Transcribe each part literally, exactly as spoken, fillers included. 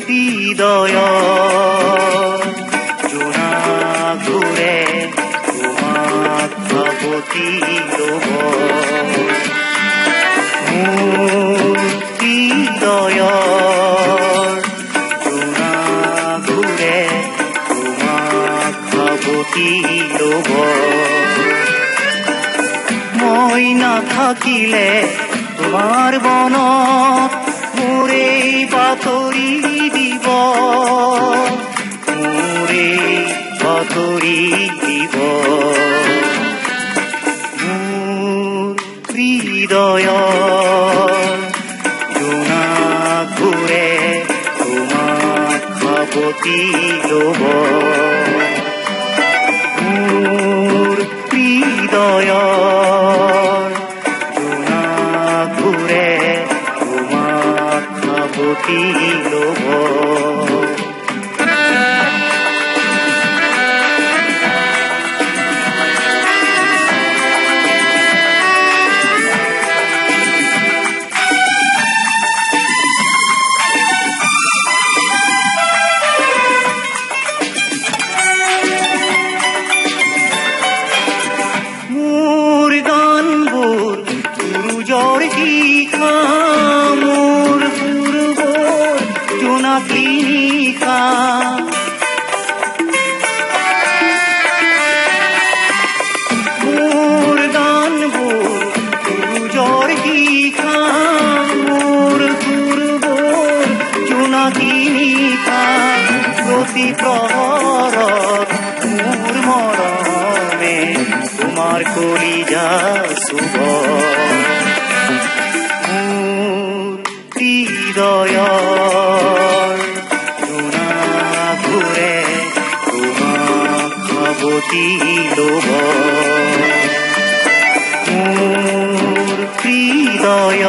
হৃদয় জোনাকবোৰে তোমাক সাৱটি ল'ব মোৰ হৃদয় জোনাকবোৰে তোমাক সাৱটি ল'ব মই নাথাকিলে তোমাৰ বনত মোৰে বাতৰি দিব মোৰে বাতৰি দিব মোৰ হৃদয় জোনাকবোৰে তোমাক সাৱটি ল'ব মোৰ হৃদয় জোনাকবোৰে তোমাক সাৱটি ল'ব মোৰ গানবোৰ সূৰুযৰ শিখা মোৰ পূৰ্বৰ জোনাকী নিশা মোৰ গানবোৰ সূৰুযৰ শিখা মোৰ পূৰ্বৰ জোনাকী নিশা প্ৰতি প্ৰহৰত মোৰ মৰমে তোমাৰ কলিজা চুব মোৰ হৃদয় জোনাকবোৰে তোমাক সাৱটি ল'ব মোৰ হৃদয়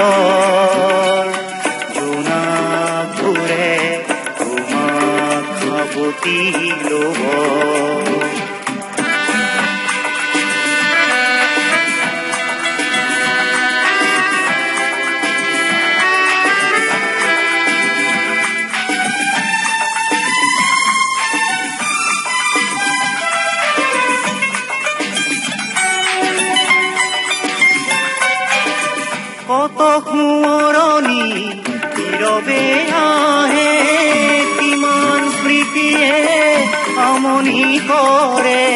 জোনাকবোৰে তোমাক সাৱটি ল'ব কত সোঁৱৰণি নীৰৱে আহে কিমান প্ৰীতিয়ে আমনি কৰে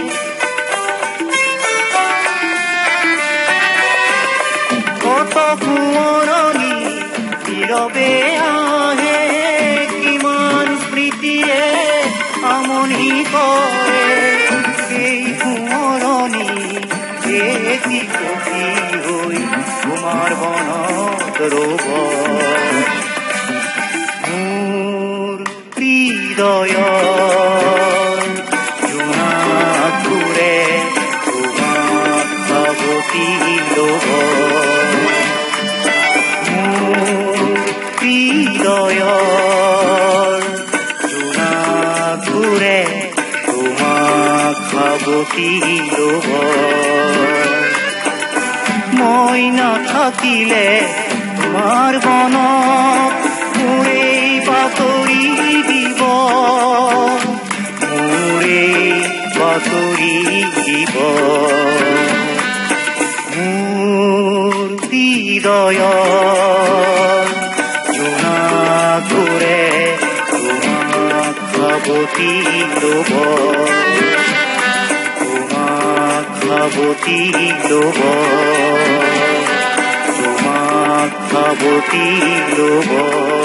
কত সোঁৱৰণি নীৰৱে আহে কিমান প্ৰীতিয়ে আমনি কৰে সেই সোঁৱৰণি এটি পতি হৈ তোমাৰ বনত ৰ'ব মোৰ হৃদয় জোনাকবোৰে তোমাক সাৱটি ল'ব মোৰ হৃদয় জোনাকবোৰে তোমাক সাৱটি ল'ব মই নাথাকিলে তোমাৰ বনত মোৰে বাতৰি দিব মোৰে বাতৰি দিব মোৰ হৃদয় জোনাকবোৰে তোমাক সাৱটি ল'ব তোমাক সাৱটি ল'ব তোমাক সাৱটি ল'ব